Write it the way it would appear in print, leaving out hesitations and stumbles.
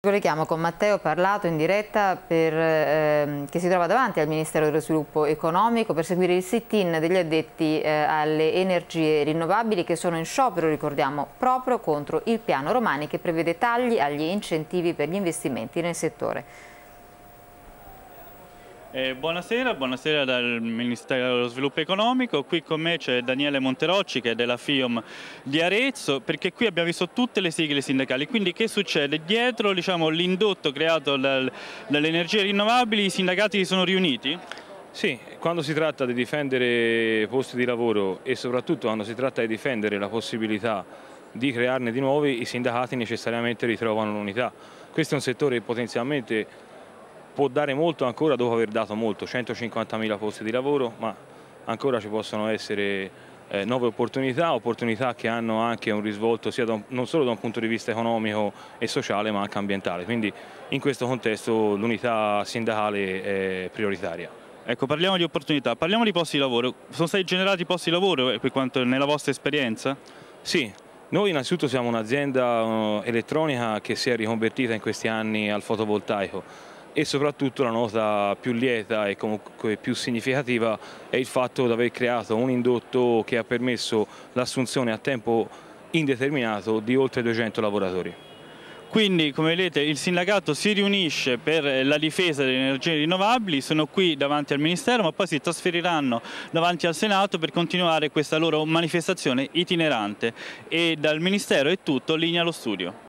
Colleghiamo con Matteo Parlato in diretta che si trova davanti al Ministero dello Sviluppo Economico per seguire il sit-in degli addetti alle energie rinnovabili che sono in sciopero, ricordiamo, proprio contro il piano Romani che prevede tagli agli incentivi per gli investimenti nel settore. Buonasera dal Ministero dello Sviluppo Economico. Qui con me c'è Daniele Monterocci che è della FIOM di Arezzo, perché qui abbiamo visto tutte le sigle sindacali. Quindi che succede? Dietro l'indotto creato dalle energie rinnovabili i sindacati si sono riuniti? Sì, quando si tratta di difendere posti di lavoro e soprattutto quando si tratta di difendere la possibilità di crearne di nuovi, i sindacati necessariamente ritrovano l'unità. Questo è un settore che potenzialmente può dare molto ancora dopo aver dato molto, 150.000 posti di lavoro, ma ancora ci possono essere nuove opportunità che hanno anche un risvolto sia non solo da un punto di vista economico e sociale ma anche ambientale. Quindi in questo contesto l'unità sindacale è prioritaria. Ecco, parliamo di opportunità, parliamo di posti di lavoro. Sono stati generati posti di lavoro per quanto nella vostra esperienza? Sì, noi innanzitutto siamo un'azienda elettronica che si è riconvertita in questi anni al fotovoltaico e soprattutto la nota più lieta e comunque più significativa è il fatto di aver creato un indotto che ha permesso l'assunzione a tempo indeterminato di oltre 200 lavoratori. Quindi, come vedete, il sindacato si riunisce per la difesa delle energie rinnovabili, sono qui davanti al Ministero, ma poi si trasferiranno davanti al Senato per continuare questa loro manifestazione itinerante. E dal Ministero è tutto, linea allo studio.